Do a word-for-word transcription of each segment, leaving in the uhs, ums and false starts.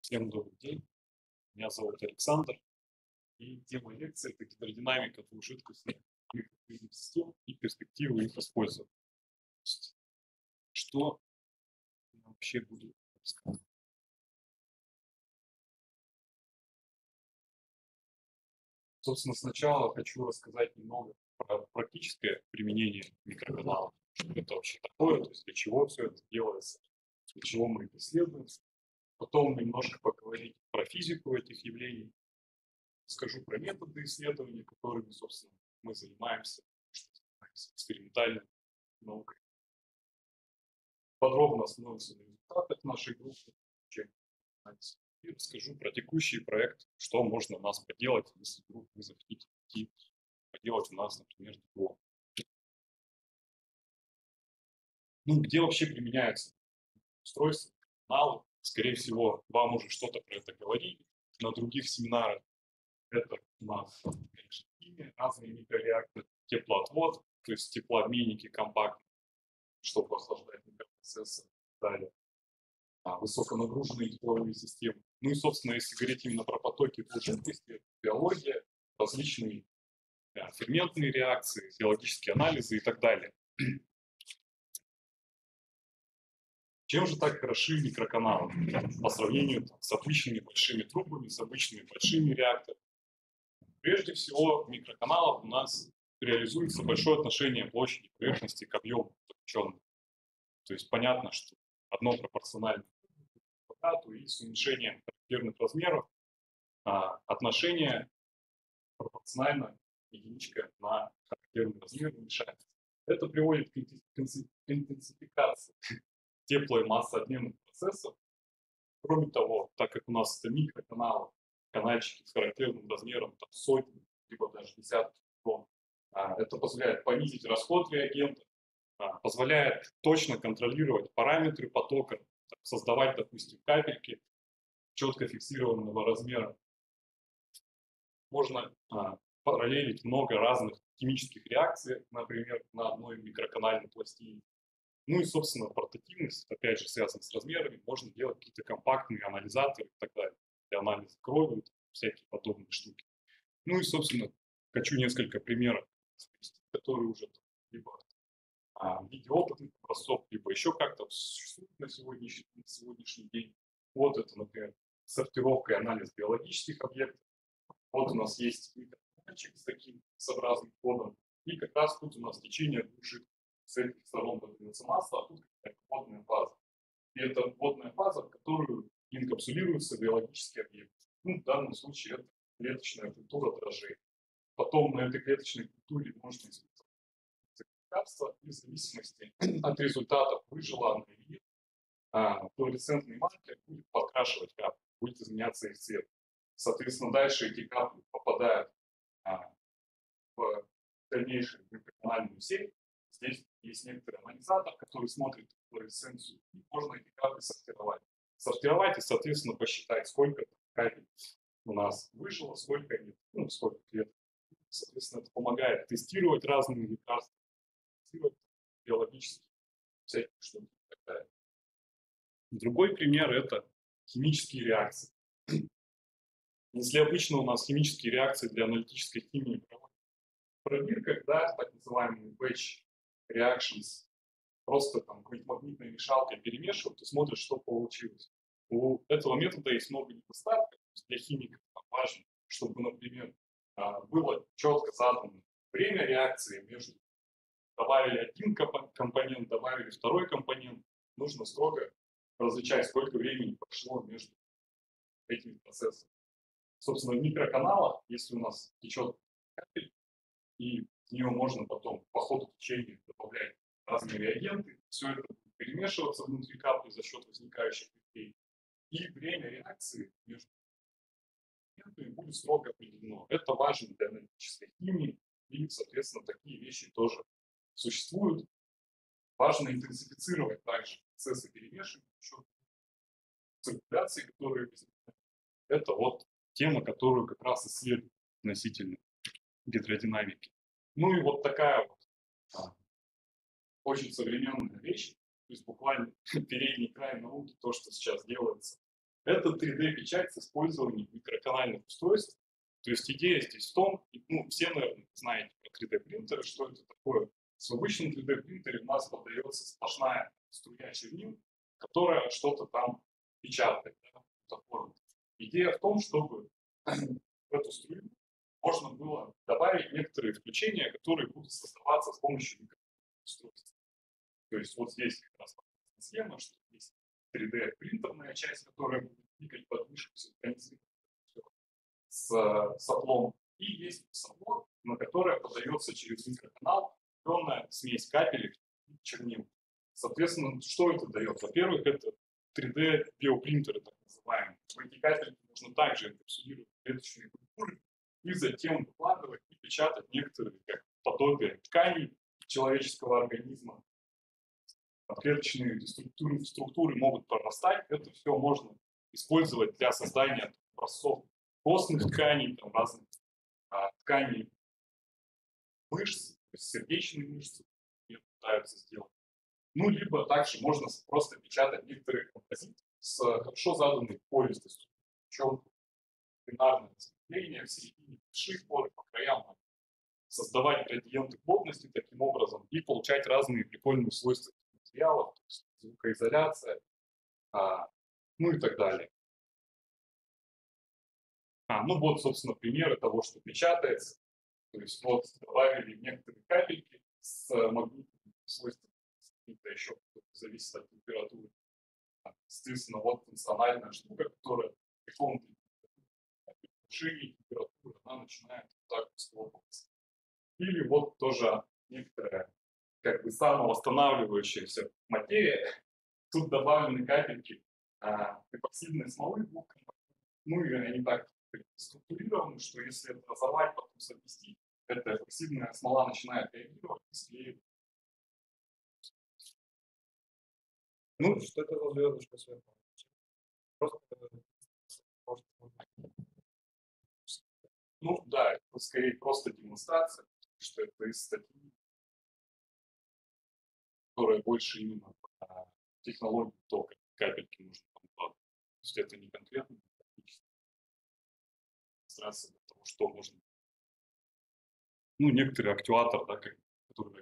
Всем добрый день. Меня зовут Александр. И тема лекции — это гидродинамика двухжидкостных гидрофильных систем и перспективы их использования. То есть, Что я вообще буду рассказывать? Собственно, сначала хочу рассказать немного про практическое применение микроканалов. Что это вообще такое, то есть для чего все это делается, для чего мы это исследуем. Потом немножко поговорить про физику этих явлений. Скажу про методы исследования, которыми, собственно, мы занимаемся, что занимаемся экспериментальной наукой. Подробно остановимся на результатах нашей группы, чем занимаемся, и расскажу про текущий проект, что можно у нас поделать, если вдруг вы захотите идти поделать у нас, например, диплом. Ну, где вообще применяются устройства, каналы? Скорее всего, вам уже что-то про это говорили на других семинарах. Это у нас, конечно, химия, разные микрореакторы, теплоотвод, то есть теплообменники компактные, чтобы охлаждать микропроцессы и так далее. А, высоконагруженные тепловые системы. Ну и, собственно, если говорить именно про потоки жидкости, биология, различные да, ферментные реакции, биологические анализы и так далее. Чем же так хороши микроканалы по сравнению там, с обычными большими трубами, с обычными большими реакторами? Прежде всего, в микроканалах у нас реализуется большое отношение площади поверхности к объему заключенного. То есть понятно, что одно пропорционально квадрату, и с уменьшением характерных размеров а, отношение пропорционально единичка на характерный размер уменьшается. Это приводит к интенсификации теплой массы обменных процессов. Кроме того, так как у нас это микроканалы, канальчики с характерным размером там, сотни, либо даже десятки тонн, а, это позволяет понизить расход реагента, а, позволяет точно контролировать параметры потока, создавать, допустим, капельки четко фиксированного размера. Можно а, параллелить много разных химических реакций, например, на одной микроканальной пластине. Ну и, собственно, портативность, опять же, связана с размерами. Можно делать какие-то компактные анализаторы и так далее, для анализа крови, всякие подобные штуки. Ну и, собственно, хочу несколько примеров, которые уже либо а, в виде опытных образцов, либо еще как-то существуют на сегодняшний, на сегодняшний день. Вот это, например, сортировка и анализ биологических объектов. Вот у нас есть микроканальчик с таким S-образным кодом, и как раз тут у нас течение двух жидкостей. С этих сторон выдается масса, а тут какая-то водная фаза. И это водная фаза, в которую инкапсулируется биологический объект. Ну, в данном случае это клеточная культура дрожжей. Потом на этой клеточной культуре можно использовать лекарства, и в зависимости от результатов, выжила она или нет, а, флуоресцентный маркер будет подкрашивать капли, будет изменяться их цвет. Соответственно, дальше эти капли попадают а, в дальнейшую микроканальную сеть. Здесь есть некоторый анализатор, который смотрит флуоресценцию, и можно эти капли сортировать. Сортировать и, соответственно, посчитать, сколько капель у нас выжило, сколько нет, ну, сколько клеток. Соответственно, это помогает тестировать разные лекарства, тестировать биологические всякие штуки и так далее. Другой пример – это химические реакции. Если обычно у нас химические реакции для аналитической химии проводят в пробирках, да, так называемые batch reactions, просто там какой-нибудь магнитной мешалкой перемешивают и смотрят, что получилось. У этого метода есть много недостатков. Для химиков важно, чтобы, например, было четко задано время реакции между добавили один компонент, добавили второй компонент. Нужно строго различать, сколько времени прошло между этими процессами. Собственно, в микроканалах, если у нас течет капель, и в нее можно потом по ходу течения добавлять разные реагенты, все это будет перемешиваться внутри капли за счет возникающих вещей, и время реакции между реагентами будет строго определено. Это важно для аналитической химии, и, соответственно, такие вещи тоже существуют. Важно интенсифицировать также процессы перемешивания, циркуляции, которые возникают. Это вот тема, которую как раз исследуют относительно гидродинамики. Ну и вот такая вот а, очень современная вещь, то есть буквально передний край науки, то, что сейчас делается Это три дэ-печать с использованием микроканальных устройств. То есть идея здесь в том, ну, все, наверное, знаете про три дэ-принтеры, что это такое. В обычном три дэ-принтере у нас подается сплошная струя чернил, которая что-то там печатает. Да, идея в том, чтобы в эту струю можно было добавить некоторые включения, которые будут создаваться с помощью микроустройств. То есть вот здесь как раз схема, что есть три дэ-принтерная часть, которая будет двигать подвижку синхронизировать с соплом, и есть сопло, на которое подается через микроканал определенная смесь капелек и чернил. Соответственно, что это дает? Во-первых, это три дэ-биопринтеры, так называемые. В эти капельки можно также инкапсулировать клеточные культуры и затем выкладывать и печатать некоторые как подобие тканей человеческого организма. Клеточные структуры, структуры могут прорастать. Это все можно использовать для создания образцов костных тканей, там, разных а, тканей мышц, то есть сердечные мышцы пытаются сделать. Ну, либо также можно просто печатать некоторые композиты с хорошо заданной пористостью. Причем бинарное распределение в середине больших пор, по краям, создавать градиенты плотности таким образом и получать разные прикольные свойства материалов, то есть звукоизоляция, а, ну и так далее. А, ну вот, собственно, примеры того, что печатается. То есть вот добавили некоторые капельки с магнитными свойствами, это еще зависит от температуры. Соответственно, вот функциональная штука, которая при каком-то повышении температуры она начинает так схлопываться. Или вот тоже некоторая как бы самовосстанавливающаяся материя. Тут добавлены капельки а, эпоксидной смолы двухкомпонентной. Ну и они так структурированы, что если это разорвать, потом совместить, эта эпоксидная смола начинает реагировать и склеивать. Ну, что это за звездочка сверху? Просто может... Ну да, это скорее просто демонстрация, что это из статьи, которая больше именно по технологии тока, капельки нужно покупать. То есть это не конкретно демонстрация того, что можно. Ну, некоторые актуатор, да, как, который.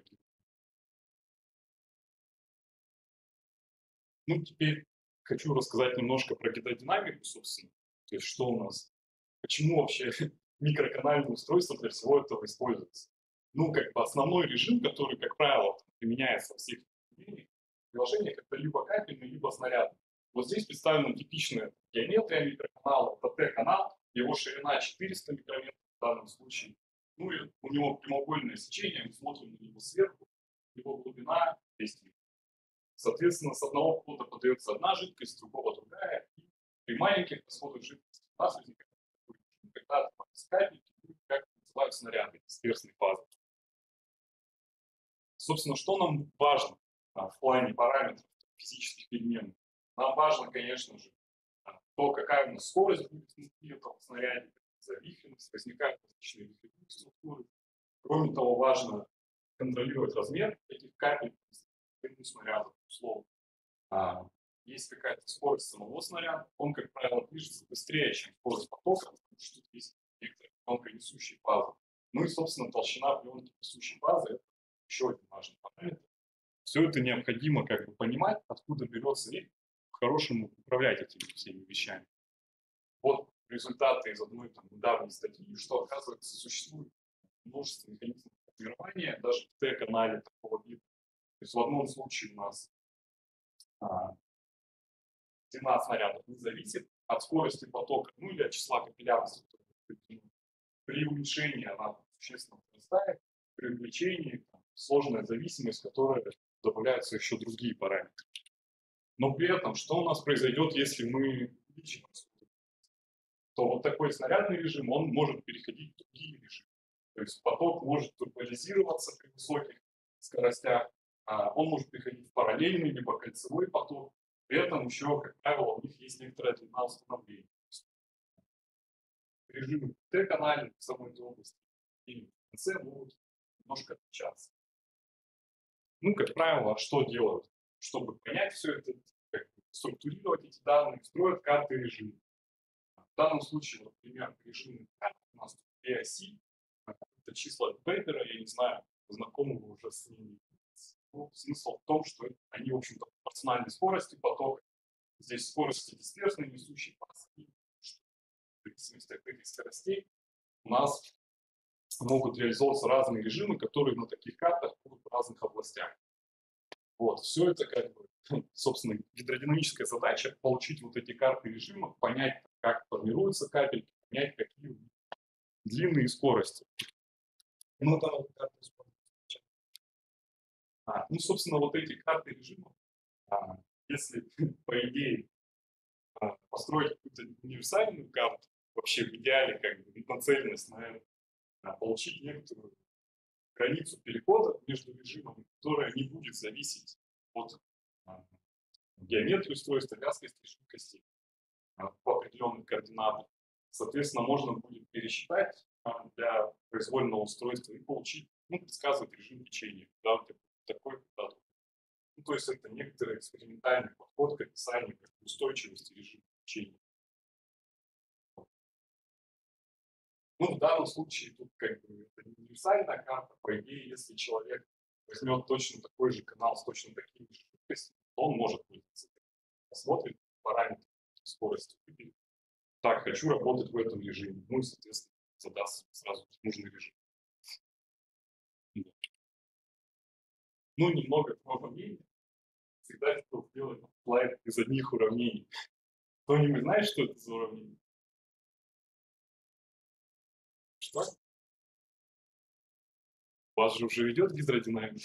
Ну, теперь хочу рассказать немножко про гидродинамику, собственно. То есть что у нас, почему вообще микроканальное устройство для всего этого используется. Ну, как бы основной режим, который, как правило, применяется во всех приложениях, это либо капельный, либо снарядный. Вот здесь представлена типичная геометрия микроканала, это Т-канал, его ширина четыреста микрометров в данном случае. Ну и у него прямоугольное сечение, мы смотрим на него сверху, его глубина двести метров. Соответственно, с одного входа подается одна жидкость, с другого другая. И при маленьких расходах жидкости у нас возникает когда капельки, как называют снаряды, дисперсные фазы. Собственно, что нам важно а, в плане параметров физических переменных? Нам важно, конечно же, то, какая у нас скорость будет внутри этого снаряда, завихренность, возникают различные вихревые структуры. Кроме того, важно контролировать размер этих капель, снаряда, условно. А, есть какая-то скорость самого снаряда, он, как правило, движется быстрее, чем скорость потока, потому что тут есть некоторые тонконесущие фазы. Ну и, собственно, толщина пленки несущей фазы – это еще один важный параметр. Все это необходимо как бы понимать, откуда берется и по-хорошему управлять этими всеми вещами. Вот результаты из одной там недавней статьи, что, оказывается, существует множество механизмов формирования даже в Т-канале такого вида. То есть в одном случае у нас а, длина снарядов не зависит от скорости потока, ну или от числа капиллярности. При уменьшении она существенно возрастает, при увеличении там, сложная зависимость, которая добавляются еще другие параметры. Но при этом, что у нас произойдет, если мы увеличим расходы? То вот такой снарядный режим, он может переходить в другие режимы. То есть поток может турболизироваться при высоких скоростях, а он может переходить в параллельный либо кольцевой поток. При этом еще, как правило, у них есть некоторая длина установления. Режимы в Т-канале в самой этой области и в конце могут немножко отличаться. Ну, как правило, что делают? Чтобы понять все это, как структурировать эти данные, строят карты режима. В данном случае, например, режимные карты у нас две оси. Это числа Вебера, я не знаю, знакомы вы уже с ними. Ну, смысл в том, что они, в общем-то, пропорциональны скорости потока. Здесь скорости дисперсные, несущие пасы. В зависимости от этих скоростей у нас могут реализовываться разные режимы, которые на таких картах будут в разных областях. Вот, все это как бы, собственно, гидродинамическая задача — получить вот эти карты режима, понять, как формируются капельки, понять, какие длинные скорости. Ну, там вот карты используются. А, ну, собственно, вот эти карты режима, а, если, по идее, а, построить какую-то универсальную карту, вообще в идеале как бы нацеленность на это, а, получить некоторую границу перехода между режимами, которая не будет зависеть от а, геометрии устройства, вязкости и жидкости а, по определенным координатам. Соответственно, можно будет пересчитать а, для произвольного устройства и получить, ну, предсказывать режим течения, да, такой, да. Ну, то есть это некоторый экспериментальный подход к описанию устойчивости режима течения. Ну, в данном случае тут как бы это не универсальная карта. По идее, если человек возьмет точно такой же канал с точно такими же жидкостями, то он может пользоваться. Посмотрит параметры скорости. Так, хочу работать в этом режиме. Ну и, соответственно, задаст сразу нужный режим. Ну, немного уравнений. Всегда хотел сделать слайд из одних уравнений. Кто-нибудь знает, что это за уравнение? Что? У вас же уже идет гидродинамика.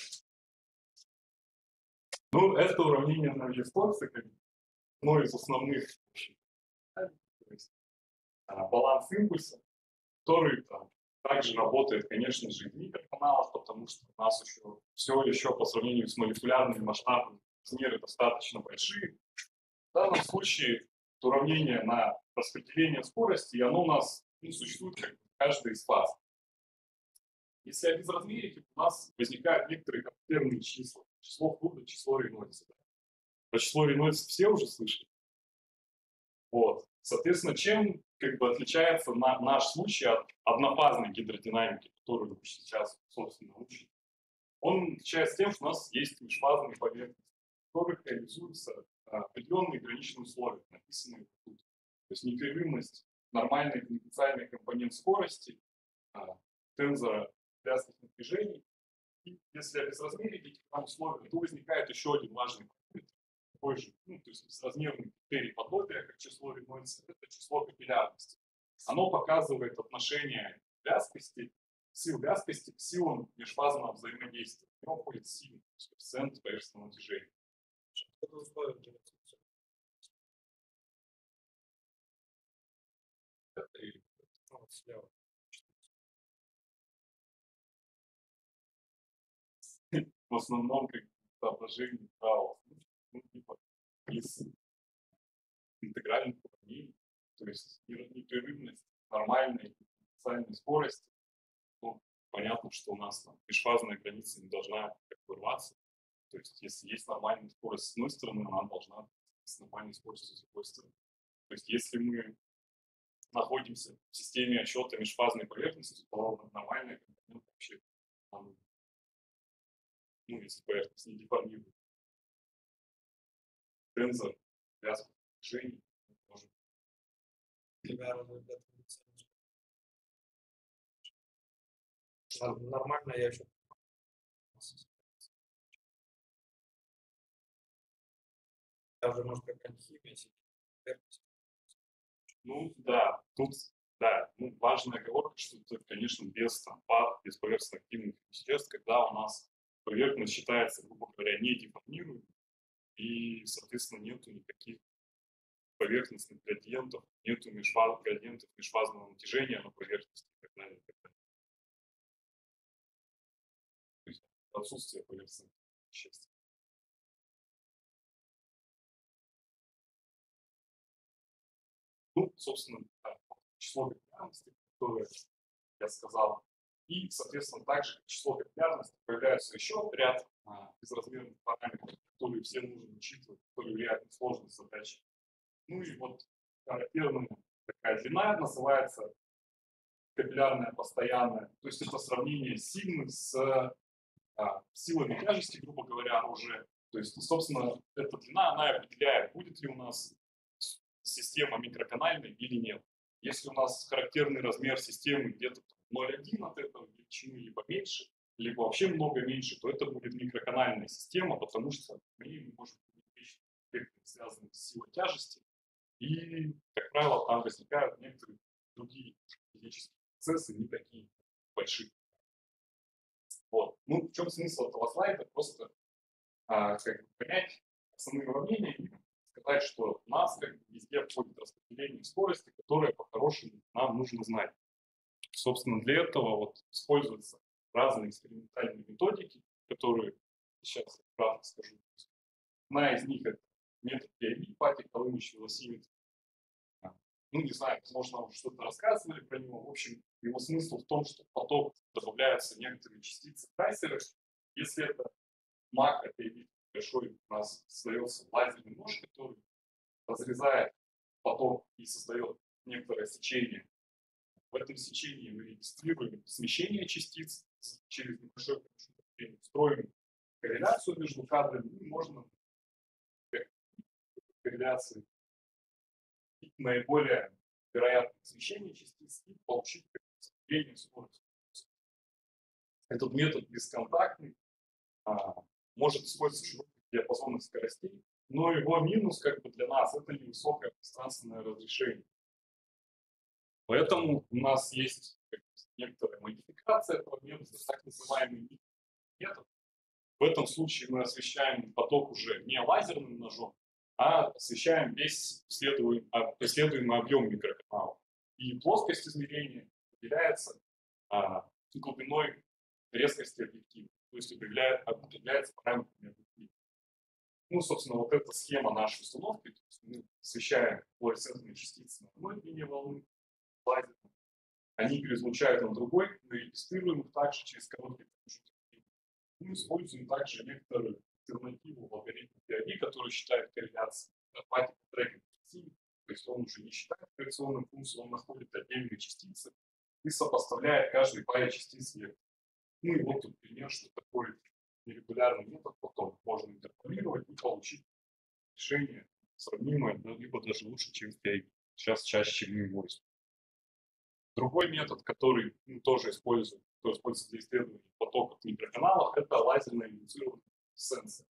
Ну, это уравнение на Листоксе, как одно из основных вообще. То есть, а, баланс импульса, который там также работает, конечно же, и в микроканалах, потому что у нас еще все еще по сравнению с молекулярными масштабами размеры достаточно большие. В данном случае это уравнение на распределение скорости, и оно у нас, ну, существует как в каждой из фаз. Если обезразмерить, у нас возникают некоторые характерные числа. Число Фурда, число Рейнольдса. Про число Рейнольдса все уже слышали? Вот. Соответственно, чем как бы отличается на, наш случай от однофазной гидродинамики, которую мы сейчас, собственно, учим? Он отличается тем, что у нас есть межфазные поверхности, в которых реализуются определенные граничные условия, написанные тут. То есть непрерывность нормальный дифференциальный компонент скорости, тензора вязких напряжений. И если обезразмерить эти условия, то возникает еще один важный параметр, такой же, ну, то есть безразмерный критерий подобия, как число Рейнольдса, это число капиллярности. Оно показывает отношение вязкости, сил вязкости к силам межфазного взаимодействия. В него входит сила, то есть коэффициент поверхностного натяжения. Это условие для Это или вот слева. в основном как соображение правого смысла, ну, типа из интегральных уравнений, то есть непрерывность нормальной дифференциальной скорости. Ну, понятно, что у нас там межфазная граница не должна как бы рваться. То есть если есть нормальная скорость с одной стороны, она должна быть с нормальной скоростью с другой стороны. То есть если мы находимся в системе отсчета межфазной поверхности, то нормальная компонент вообще, там, ну, если поверхность не деформирует. Тензор, вязких движений тоже. Тебя нормально, я еще. Даже может какая-нибудь химия сидит. Ну да, тут да, ну, важная оговорка, что это, конечно, без там, пар, без поверхностно активных веществ, когда у нас поверхность считается, грубо говоря, не деформируемой, и, соответственно, нету никаких поверхностных градиентов, нету межфаз, градиентов межфазного натяжения на поверхности и так далее. И так далее. То есть отсутствие поверхностных веществ. Ну, собственно, да, число капиллярности, которое я сказал. И, соответственно, также число капиллярности появляется еще ряд а, безразмерных параметров, которые все нужно учитывать, которые влияют на сложность задачи. Ну и вот характерная такая длина называется капиллярная постоянная. То есть это сравнение сигмы с а, силами тяжести, грубо говоря, уже. То есть, собственно, эта длина, она определяет, будет ли у нас система микроканальной или нет. Если у нас характерный размер системы где-то ноль целых одна десятых от этого величины, либо меньше, либо вообще много меньше, то это будет микроканальная система, потому что мы можем иметь вещи, связанные с силой тяжести, и, как правило, там возникают некоторые другие физические процессы, не такие большие. Вот. Ну, в чем смысл этого слайда? Просто а, как бы понять основные уравнения и сказать, что у нас как бы везде входит распределение скорости, которое по-хорошему нам нужно знать. Собственно, для этого вот используются разные экспериментальные методики, которые сейчас я кратко скажу. Одна из них — это метод пи ай ви, Particle Image Velocimeter. Ну, не знаю, возможно, уже что-то рассказывали про него. В общем, его смысл в том, что в поток добавляются некоторые частицы трейсеры. Если это макро пи ай ви большой, у нас создается лазерный нож, который разрезает поток и создает некоторое сечение. В этом сечении мы регистрируем смещение частиц через небольшое промежуток времени, строим корреляцию между кадрами, и можно корреляции наиболее вероятное смещение частиц и получить среднюю скорость. Этот метод бесконтактный, а, может использоваться в широких диапазонных скоростей, но его минус как бы для нас — это невысокое пространственное разрешение. Поэтому у нас есть некоторая модификация этого метода, так называемый метод. В этом случае мы освещаем поток уже не лазерным ножом, а освещаем весь преследуемый, преследуемый объем микроканалов. И плоскость измерения определяется а, глубиной резкости объектива, то есть определяется параметрами объектива. Ну, собственно, вот эта схема нашей установки. То есть мы освещаем флуоресцентные частицы на одной длине волны, лазером. Они переизлучают на другой, мы регистрируем их также через короткий промежуток времени. Мы используем также некоторую альтернативу в алгоритме пи ай ви, который считает корреляции. Particle Tracking System, то есть он уже не считает корреляционную функцию, он находит отдельные частицы и сопоставляет каждой паре частиц вектор. Ну и вот тут пример, что такой нерегулярный метод потом можно интерполировать и получить решение сравнимое, либо даже лучше, чем в пи ай ви. Сейчас чаще мы его используем. Другой метод, который ну, тоже используют, который используется для исследования потоков в микроканалах, это лазерно индуцированный сенсор.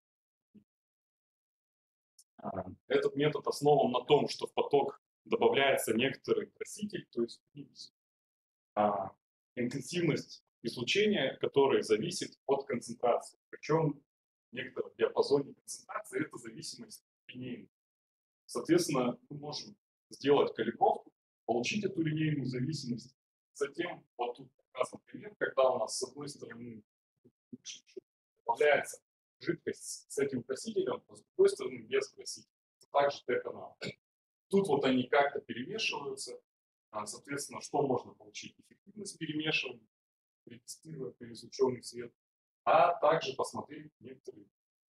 Этот метод основан на том, что в поток добавляется некоторый краситель, то есть а, интенсивность излучения, которое зависит от концентрации. Причем в некотором диапазоне концентрации эта зависимость линейная. Соответственно, мы можем сделать калибровку, получить эту линейную зависимость. Затем, вот тут показан пример, когда у нас с одной стороны добавляется жидкость с этим красителем, а с другой стороны без красителя. Также Т-канал. Тут вот они как-то перемешиваются. Соответственно, что можно получить? Эффективность перемешивания, регистрируя переизлученный свет, а также посмотреть некоторые.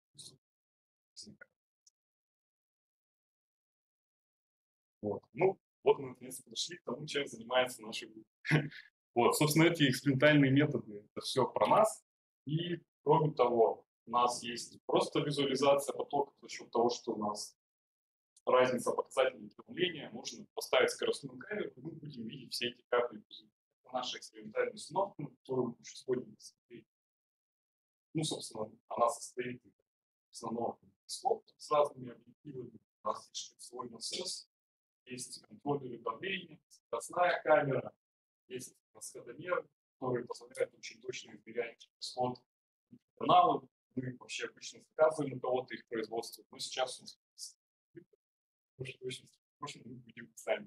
Вот. Ну, вот мы наконец подошли к тому, чем занимается наша группа. Вот, собственно, эти экспериментальные методы — это все про нас. И, кроме того, у нас есть просто визуализация потока за счет того, что у нас разница показателей давления. Можно поставить скоростную камеру, и мы будем видеть все эти капли. Это наша экспериментальная установка, на которую мы сегодня посмотрели. Ну, собственно, она состоит из основного телескопа с разными объективами. У нас есть шлицевой насос, есть контроллеры давления, скоростная камера, есть расходомер, который позволяет очень точно измерять расход каналов. Мы вообще обычно заказываем у кого-то их производство, но сейчас у нас очень точно мы будем сами.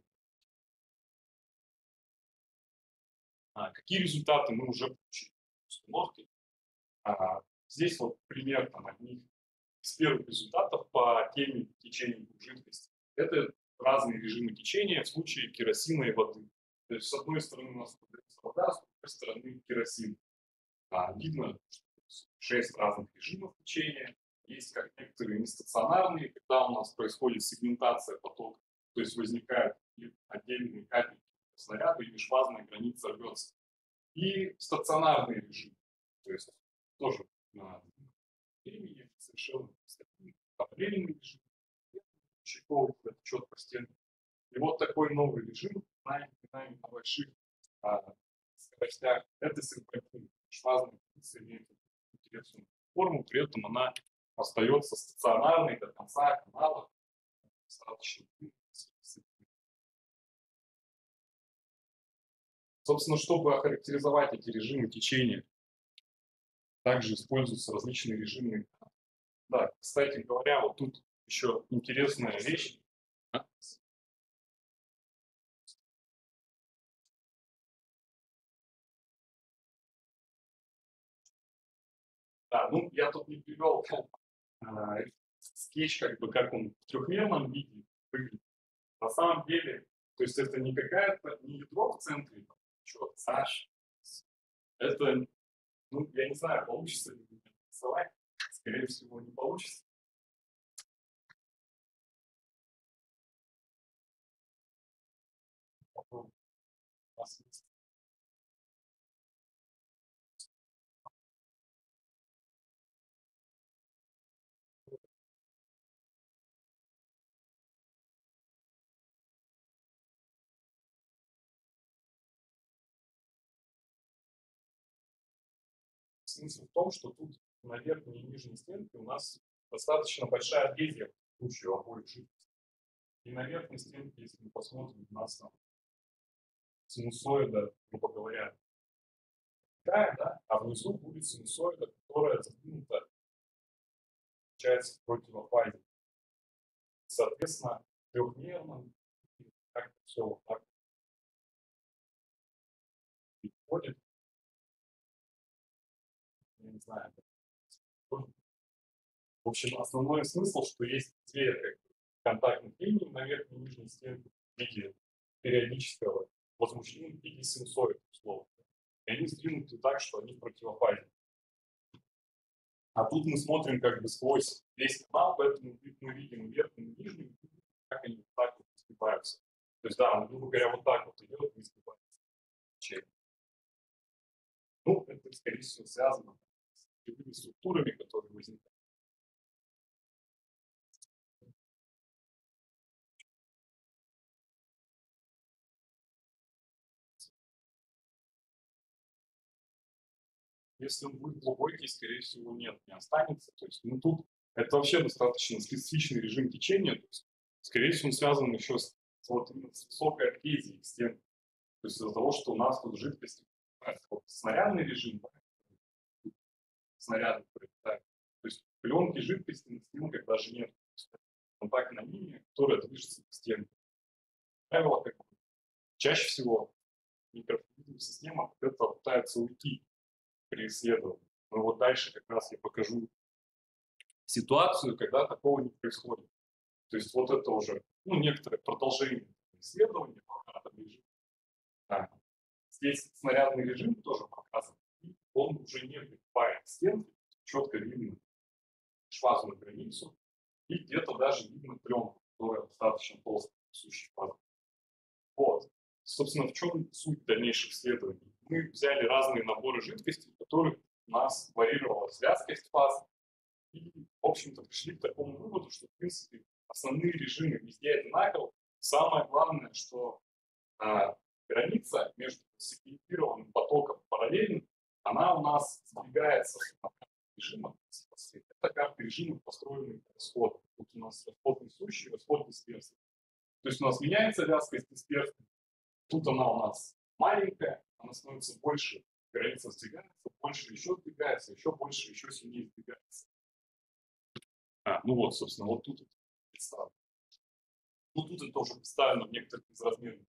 А, какие результаты мы уже получили в установке? А, здесь вот пример там, одних из первых результатов по теме течения жидкости. Это разные режимы течения в случае керосина и воды. То есть с одной стороны у нас подается вода, с другой стороны керосин. А, видно, что шесть разных режимов течения. Есть как некоторые нестационарные, когда у нас происходит сегментация потока, то есть возникают отдельные капельки снаряда, и межфазная граница рвется. И стационарные режимы, то есть тоже на времени совершенно стабильный, временный режим, чековый, четко стенки. И вот такой новый режим на, на больших а, скоростях это синхронизм. Межфазная граница имеет интересную форму, при этом она остается стационарной до конца канала. Достаточно. Собственно, чтобы охарактеризовать эти режимы течения, также используются различные режимы. Да, кстати говоря, вот тут еще интересная вещь. Да, ну я тут не привел а, скетч, как бы как он в трехмерном виде выглядит. На самом деле, то есть это не какая-то, не ядро в центре, что а это, ну, я не знаю, получится ли рисовать, скорее всего, не получится. Попробуем. Смысл в том, что тут на верхней и нижней стенке у нас достаточно большая адгезия в случае обоих жидкостей. И на верхней стенке, если мы посмотрим, у нас там синусоида, грубо говоря, такая, да, а внизу будет синусоида, которая задвинута, получается, в противофазе. Соответственно, трехмерным как-то все вот так переходит. Я не знаю. В общем, основной смысл, что есть две как, контактных линии на верхней и нижней стенке в виде периодического возмущения, в виде синусоида, условно. И они сдвинуты так, что они в противофазе. А тут мы смотрим как бы сквозь весь канал, поэтому мы видим верхнюю и нижнюю, как они вот так вот сгибаются. То есть, да, он, грубо говоря, вот так вот идет и сгибается. Ну, это, скорее всего, связано с любыми структурами, которые возникают. Если он будет глубокий, скорее всего, нет, не останется. То есть, ну, тут это вообще достаточно специфичный режим течения. То есть, скорее всего, он связан еще с, вот, с высокой адгезией стен. То есть, из-за того, что у нас тут жидкость, вот, снарядный режим, да, снаряды прилетают. То есть, пленки жидкости на стенках даже нет. Контактная линия, которая движется по стенке. Правило, как бы, чаще всего микрофлюидная система от этого пытается уйти при исследовании. Но вот дальше как раз я покажу ситуацию, когда такого не происходит. То есть вот это уже ну, некоторое продолжение исследования по режиму. Да. Здесь снарядный режим тоже показан. И он уже не прикрывает стенки, четко видно швазную границу. И где-то даже видно пленку, которая достаточно толстая, несущая фазу. Вот. Собственно, в чем суть дальнейших исследований? Мы взяли разные наборы жидкостей, в которых у нас варьировалась вязкость фаз, и, в общем-то, пришли к такому выводу, что, в принципе, основные режимы везде одинаковы. Самое главное, что а, граница между сегментированным потоком параллельным, она у нас сдвигается с режимом. Это как режимы, построенные по расходу. Тут у нас расход несущий, расход дисперсии. То есть у нас меняется вязкость дисперсии. Тут она у нас маленькая, она становится больше, граница сдвигается, больше еще сдвигается, еще больше, еще сильнее сдвигается. А, ну вот, собственно, вот тут это представлено. Ну тут это тоже представлено в некоторых безразмерных.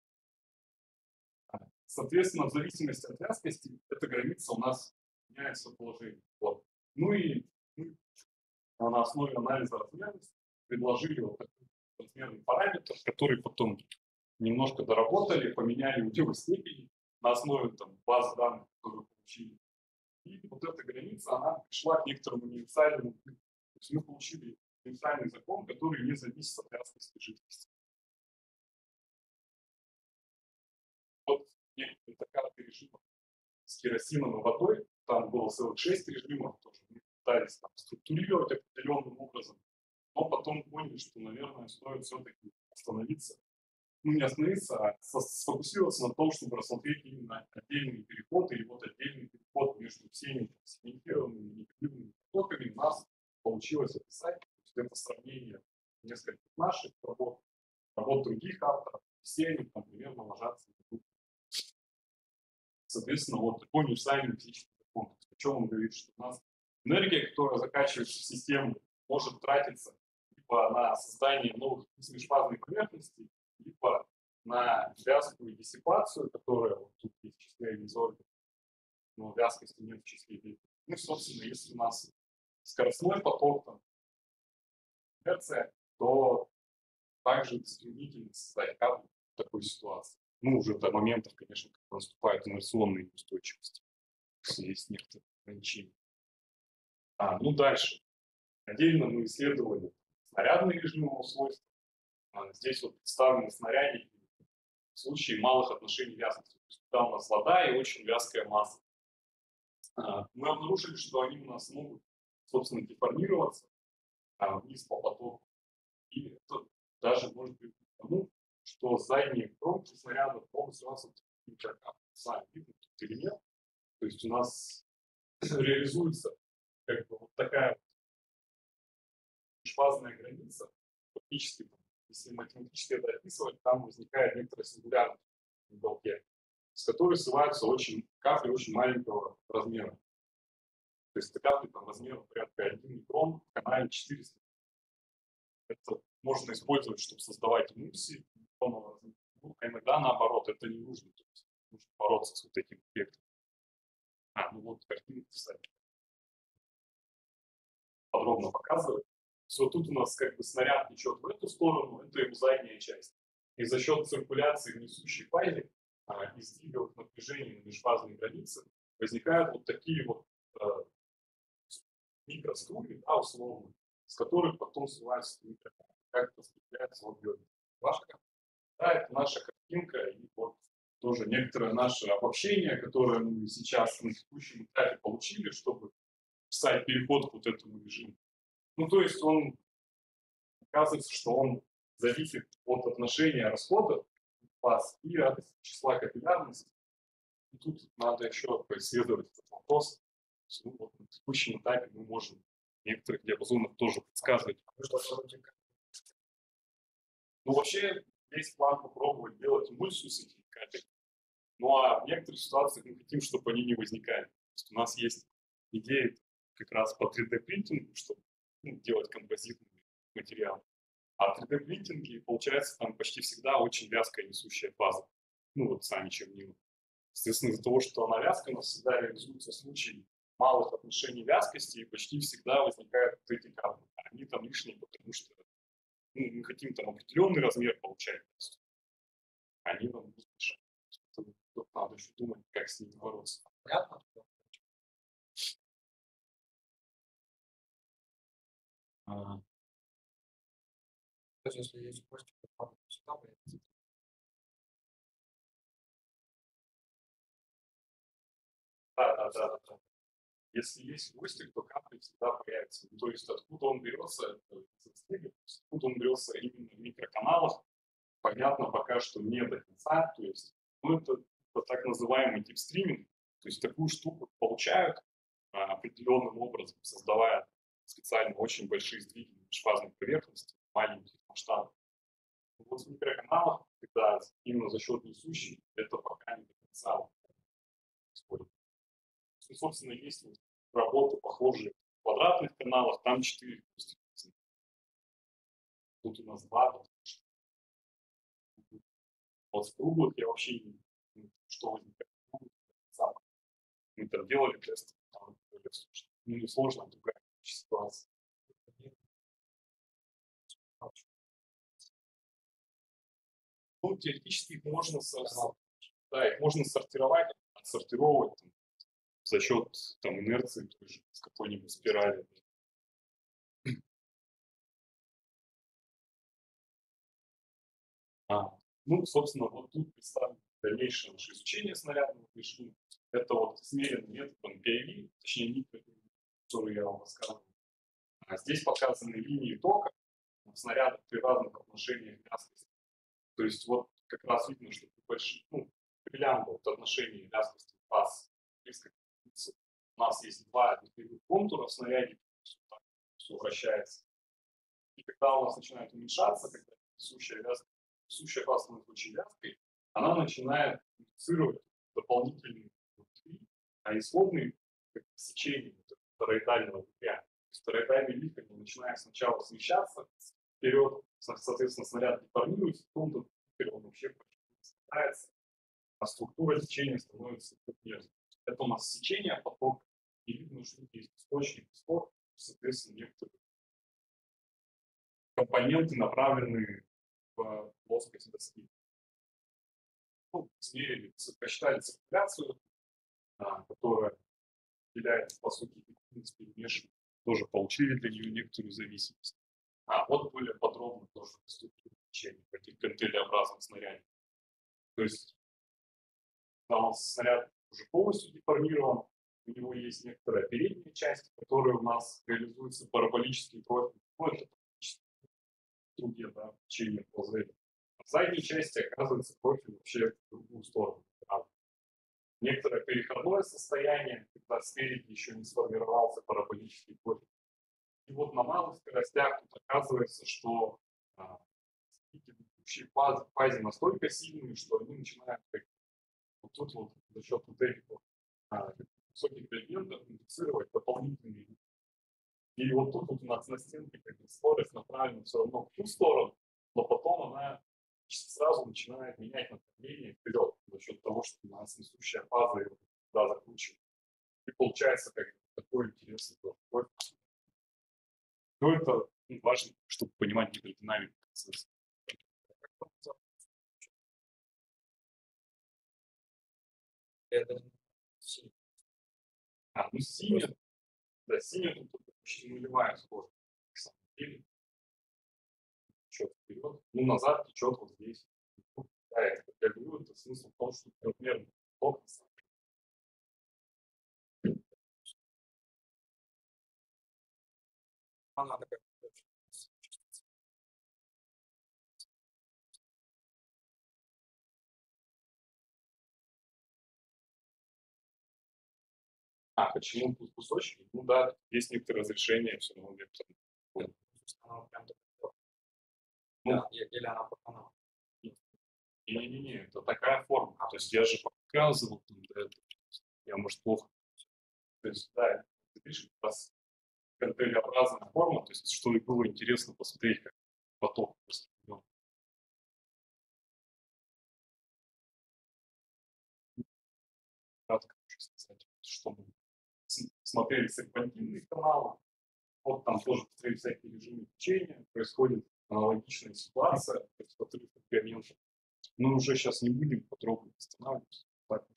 Соответственно, в зависимости от вязкости, эта граница у нас меняется положение. Вот. Ну и мы на основе анализа размерности предложили вот такой размерный параметр, который потом немножко доработали, поменяли у него степени на основе там, баз данных, которые получили. И вот эта граница, она пришла к некоторому универсальному. То есть мы получили универсальный закон, который не зависит от вязкости жидкости. Вот некоторые карты режимов с керосином и водой, там было целых шесть режимов, тоже мы пытались там структурировать определенным образом, но потом поняли, что, наверное, стоит все-таки остановиться. Ну, не остановиться, а сфокусироваться на том, чтобы рассмотреть именно отдельные переходы, и вот отдельный переход между всеми сегментированными негативными потоками у нас получилось описать. То есть это сравнение нескольких наших работ, работ других авторов, все они там примерно ложатся в группу. Соответственно, вот такой универсальный физический закон. О чем он говорит, что у нас энергия, которая закачивается в систему, может тратиться либо на создание новых межфазных поверхностей, либо на вязкую диссипацию, которая вот тут есть в числе элизорбит, но вязкости нет в числе элизорбит. Ну, собственно, если у нас скоростной поток, там, инерция, то также затруднительно создать капли в такой ситуации. Ну, уже до моментов, конечно, когда наступают инерционные неустойчивости. Есть некоторые ограничения. А, ну, дальше. Отдельно мы исследовали снарядные режимы свойства. А, здесь вот представлены снаряди в случае малых отношений вязкости. То есть, когда у нас вода и очень вязкая масса. А, мы обнаружили, что они у нас могут, собственно, деформироваться а, вниз по потоку. И это даже может быть потому, что задние кромки снарядов могут сразу сами видно или нет. То есть у нас реализуется как бы вот такая межфазная граница. Фактически, если математически это описывать, там возникает некоторая сингулярность в уголке, с которой ссылаются очень капли очень маленького размера. То есть это капли там, размером порядка один микрон в канале четыреста. Это можно использовать, чтобы создавать эмульсии. Ну, а иногда наоборот, это не нужно. То есть нужно бороться с вот этим эффектом. А, ну вот картинка, кстати, подробно показывает. Вот тут у нас как бы снаряд течет в эту сторону, это его задняя часть. И за счет циркуляции в несущей фазе а, и сдвигов напряжения на межфазной границе возникают вот такие вот а, микроструи, да, условно, с которых потом сливаются микрокапли, как это скрепляется в объеме. Ваша да, это наша картинка, и вот тоже некоторое наше обобщение, которое мы сейчас на текущем этапе получили, чтобы писать переход к вот этому режиму. Ну, то есть он, оказывается, что он зависит от отношения расходов фаз и от числа капиллярности. И тут надо еще поисследовать этот вопрос. Ну, вот на текущем этапе мы можем в некоторых диапазонах тоже подсказывать. Ну, вообще, есть план попробовать делать эмульсию с этими капель. Ну, а в некоторых ситуациях мы хотим, чтобы они не возникали. То есть у нас есть идея как раз по три дэ принтингу, чтобы ну, делать композитный материал. А в три дэ принтинге получается там почти всегда очень вязкая несущая фаза. Ну, вот сами чернила. Соответственно, из-за того, что она вязкая, у нас всегда реализуются случаи малых отношений вязкости, и почти всегда возникают вот эти капли. Они там лишние, потому что ну, мы хотим там определенный размер получать. Они нам будут мешать. Тут надо еще думать, как с ними бороться. Понятно? А, То есть, если есть гости, то можно сюда выйти. да, да, да, да. Если есть гости, то капли всегда появятся. Ну, то есть откуда он берется, откуда он берется именно в микроканалах, понятно пока что не до конца. То есть, ну, это, это так называемый дипстриминг. То есть такую штуку получают а, определенным образом, создавая специально очень большие сдвиги межфазной поверхности, маленьких масштабов. Вот в микроканалах, когда именно за счет несущей, это пока не до конца происходит. Собственно, есть вот работы, похожие в квадратных каналах, там четыре. Тут у нас два. Вот в круглых я вообще не знаю, что возникает. Мы там делали тесты, там ну, не сложно, другая ситуация. Ну, теоретически их можно, да, их можно сортировать, отсортировать. за счет там, инерции, той же, с какой-нибудь спирали. А, ну, собственно, вот тут представлено дальнейшее наше изучение снарядного режима. Это вот смеренный методом пи ай ви, точнее, никель, который я вам рассказывал. А здесь показаны линии тока в снарядах при разных отношениях вязкости. То есть вот как раз видно, что при больших, ну, бриллиантовом вот отношении вязкости фаз близко к единице. У нас есть два витых контура в снаряде, все вращается. И когда у нас начинает уменьшаться, когда несущая вязка, несущая фаза становится очень вязкой, она начинает индуцировать дополнительные внутри, а исходные как сечения тороидального вихря. Тороидальный вихрь начинает сначала смещаться вперед, соответственно, снаряд деформируется, потом он вообще становится, а структура сечения становится крупнее. Это у нас сечение потока, и видно, что есть источник, исток, соответственно, некоторые компоненты, направленные в плоскость доски. Ну, измерили, посчитали циркуляцию, а, которая определяет, по сути, эффективность перемешивания. Тоже получили для нее некоторую зависимость. А вот более подробно тоже структура течения в этих гантелеобразных снарядах. То есть, когда у нас снаряд уже полностью деформирован, у него есть некоторая передняя часть, которая у нас реализуется параболическим профилем. Ну, это трубе, да, в течение ползания. В задней части оказывается профиль вообще в другую сторону. Некоторое переходное состояние, когда спереди еще не сформировался параболический профиль. И вот на малых скоростях тут оказывается, что а, в фазе, фазе настолько сильные, что они начинают как, вот тут вот за счет вот этих вот, а, высоких элементов индуцировать дополнительные. И вот тут вот у нас на стенке как бы скорость направлена все равно в ту сторону, но потом она сразу начинает менять направление вперед за счет того, что у нас несущая фаза его туда закручивает. И получается как такой интересный корпус. Но это ну, важно, чтобы понимать гидродинамику процесса. Это синий. А, ну синий, да, синий тут почти нулевая скорость. На самом деле. Течет вперед, ну назад течет вот здесь. Да, это, как я говорю, это смысл в том, что трехмерный поток. Она такая. А, почему тут кусочки? Ну да, есть некоторые разрешения, все равно векторно. Она прям такая. Ну, Да, или она пропонала. Не-не-не, это такая форма. То есть я же показывал там до этого. Я, может, плохо. То есть, да, ты видишь, как раз гантелеобразная форма, то есть, что и было интересно посмотреть, как поток распределен. Кратко хочу сказать, что мы смотрели серпантинные каналы, вот там тоже посмотрели всякие режимы течения, происходит аналогичная ситуация, то есть отрыв от переменных. Мы уже сейчас не будем подробно останавливаться. Так.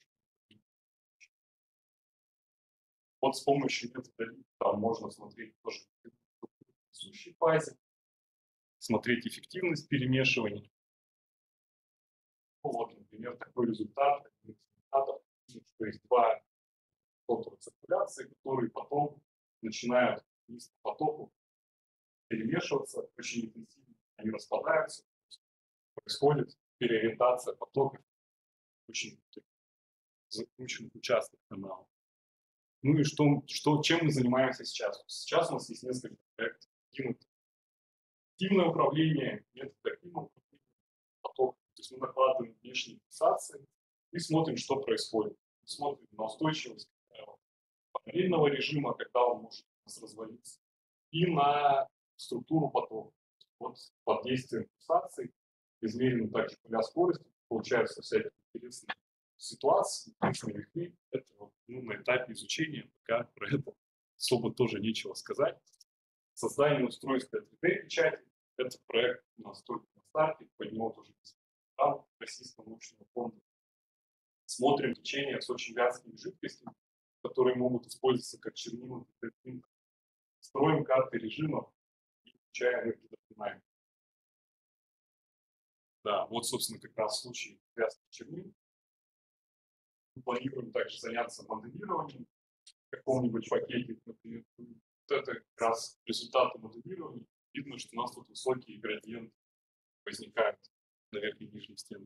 Вот с помощью метода там можно смотреть тоже в несущей фазе, смотреть эффективность перемешивания. Ну, вот, например, такой результат, что есть два контура циркуляции, которые потом начинают вниз по потоку перемешиваться очень интенсивно, они распадаются, происходит переориентация потока очень закрученных участков канала. Ну и что, что, чем мы занимаемся сейчас? Сейчас у нас есть несколько проектов. Активное управление, метод активного управления потоком. То есть мы накладываем внешние фиксации и смотрим, что происходит. Мы смотрим на устойчивость параллельного режима, когда он может у нас развалиться, и на структуру потока. Вот под действием фиксации измерим также поля скорости, получаются всякие интересные ситуации, вихри. Это вот, ну, на этапе изучения пока про это особо тоже нечего сказать. Создание устройства три дэ-печати – это проект у нас только на старте, под него тоже программ Российского научного фонда. Смотрим течение с очень вязкими жидкостями, которые могут использоваться как чернила. Строим карты режимов и включаем их в динамику. Да, вот, собственно, как раз в случае связки чернил. Мы планируем также заняться моделированием в каком-нибудь пакете, например. Вот это как раз результаты моделирования. Видно, что у нас тут высокие градиенты возникают на верхней и нижней стенке.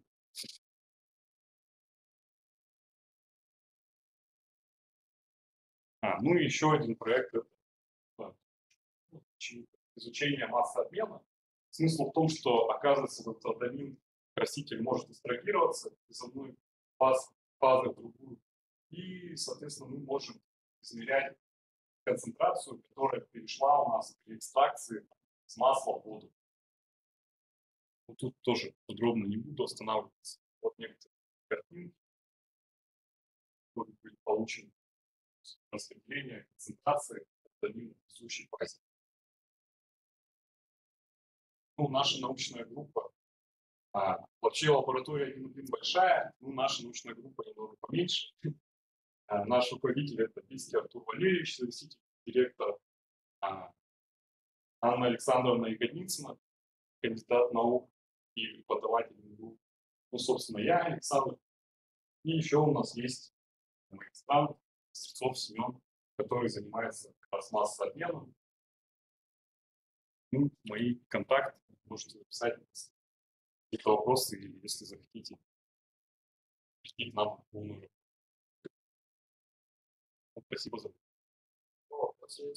А, ну и еще один проект — это изучение массы обмена. Смысл в том, что, оказывается, этот адамин краситель может абстрагироваться из одной фазы, фазы в другую. И, соответственно, мы можем измерять концентрацию, которая перешла у нас при экстракции с масла в воду. Вот тут тоже подробно не буду останавливаться. Вот некоторые картинки, которые были получены. Распределение концентрации адамина в несущей фазе. Ну, наша научная группа, а, вообще лаборатория один один большая, ну, наша научная группа немного поменьше. А, наш руководитель — это Бийский Артур Валерьевич, заместитель директора, а, Анна Александровна Ягодницына, кандидат наук и преподаватель МГУ. Ну, собственно, я, Александр. И еще у нас есть магистрант Стрельцов Семен, который занимается как раз массообменом. Ну, мои контакты можете написать какие-то вопросы, или если захотите прийти к нам в полную. Спасибо за вопрос.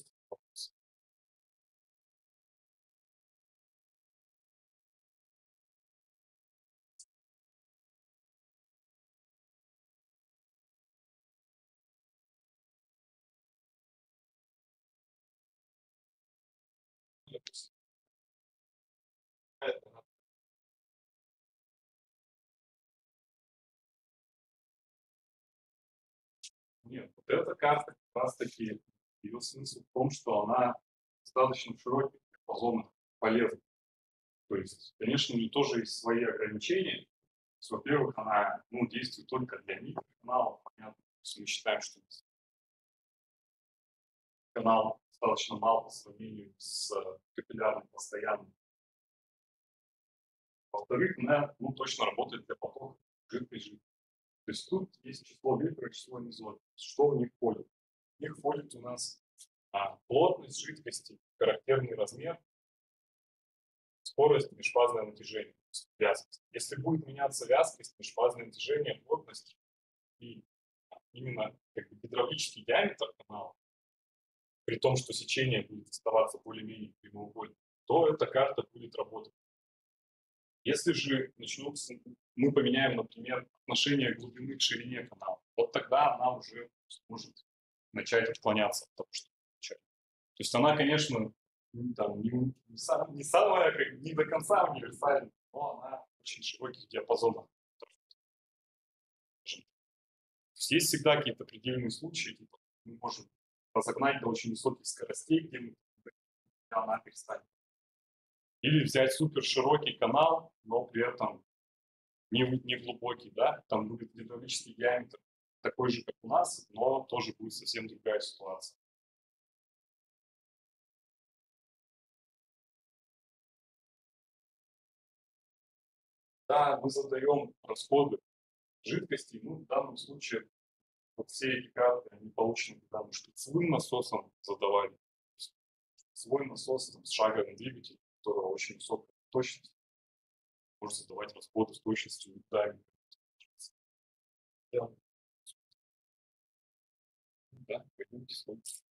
Нет, вот эта карта как раз таки, ее смысл в том, что она достаточно широких диапазонах полезна. То есть, конечно, у нее тоже есть свои ограничения. Во-первых, она, ну, действует только для микроканалов, понятно. Если мы считаем, что канал достаточно мал по сравнению с капиллярным постоянным. Во-вторых, она, ну, точно работает для потока жидкой жидкости. То есть тут есть число векторов, число низов. Что в них входит? В них входит у нас а, плотность жидкости, характерный размер, скорость, межфазное натяжение, вязкость. Если будет меняться вязкость, межфазное натяжение, плотность и именно как бы гидравлический диаметр канала, при том, что сечение будет оставаться более-менее прямоугольным, то эта карта будет работать. Если же начнется, мы поменяем, например, отношение глубины к ширине канала, вот тогда она уже может начать отклоняться от того, что получается. То есть она, конечно, там, не, не, сам, не самая, не до конца универсальная, но она очень широких диапазонов. Есть всегда какие-то предельные случаи, типа, мы можем разогнать до очень высоких скоростей, где она перестанет. Или взять супер широкий канал, но при этом не, не глубокий, да, там будет гидравлический диаметр такой же, как у нас, но тоже будет совсем другая ситуация. Да, мы задаем расходы жидкости, ну, в данном случае вот все эти карты, они получены, потому что шлицевым насосом задавали. Свой насос там, с шаговым двигателем, у которого очень высокая точность, может задавать расходы с точностью да, да, пойдемте смотрим.